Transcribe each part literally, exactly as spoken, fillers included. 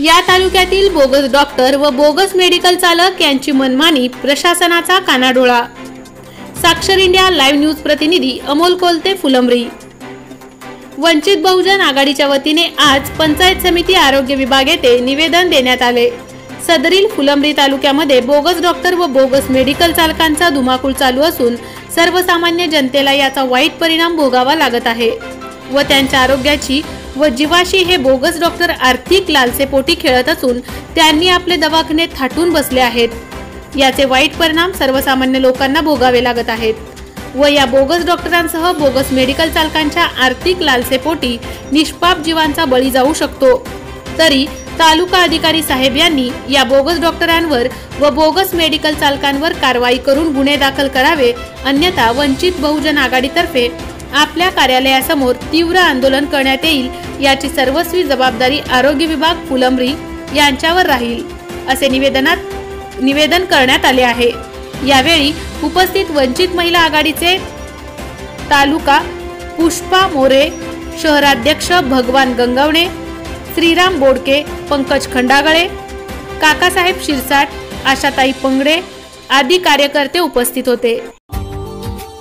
या तालुक्यातील bogus doctor व बोगस मेडिकल चालक यांची मनमानी, प्रशासनाचा कानाडोळा। साक्षर इंडिया लाईव्ह न्यूज प्रतिनिधी अमोल कोलते, फुलंब्री। वंचित बहुजन आघाडीच्या वतीने आज पंचायत समिती आरोग्य विभाग येथे निवेदन देण्यात आले। सदरील फुलंब्री तालुक्यामध्ये बोगस डॉक्टर व बोगस मेडिकल चालकांचा धुमाकूळ चालू असून सर्वसामान्य जनतेला याचा वाईट परिणाम भोगावा लागत आहे व त्यांच्या आरोग्याची व जीवाशी हे बोगस डॉक्टर आर्थिक लालसेपोटी खेळत असून त्यांनी आपले दवाखाने थाटून बसले आहेत। याचे वाईट परिणाम सर्वसामान्य लोकांना भोगावे लागत आहेत व या बोगस डॉक्टरांसह बोगस मेडिकल चालकांच्या आर्थिक लालसेपोटी निष्पाप जीवांचा बळी जाऊ शकतो। तरी तालुका अधिकारी साहेब यांनी या बोगस डॉक्टरांवर व बोगस मेडिकल चालकांवर कारवाई करून गुन्हे दाखल करावे, अन्यथा वंचित बहुजन आघाडीतर्फे आपल्या कार्यालयासमोर तीव्र आंदोलन करण्यात येईल। याची सर्वस्वी जबाबदारी आरोग्य विभाग फुलंब्री यांच्यावर राहील, असे निवेदनात निवेदन करण्यात आले आहे। यावेळी उपस्थित वंचित महिला आघाडीचे तालुका पुष्पा मोरे, शहराध्यक्ष भगवान गंगवणे, श्रीराम बोडके, पंकज खंडागळे, काकासाहेब शिरसाट, आशाताई पंगडे आदी कार्यकर्ते उपस्थित होते।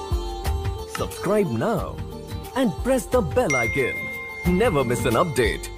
Subscribe now and press the bell icon. Never miss an update.